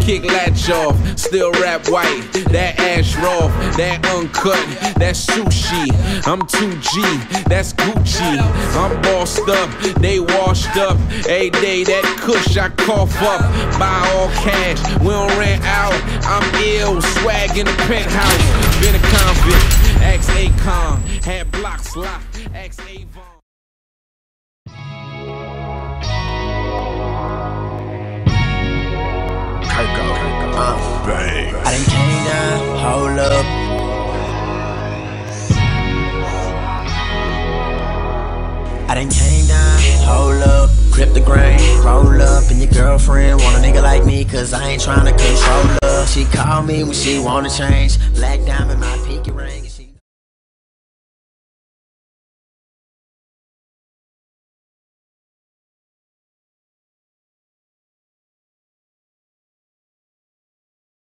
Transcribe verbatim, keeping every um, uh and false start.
kick latch off, still rap white. That ash raw, that uncut, that's sushi. I'm two G, that's Gucci. I'm bossed up, they washed up. Every day that kush I cough up. Buy all cash, we don't rent out. I'm ill, swag in the penthouse. Been a convict, ex-Acon. Had blocks locked, ex-Avon. Uh, I done came down, hold up. I done came down, hold up. Grip the grain, roll up. And your girlfriend want a nigga like me, cause I ain't tryna control her. She call me when she wanna change. Black diamond, my pinky ring.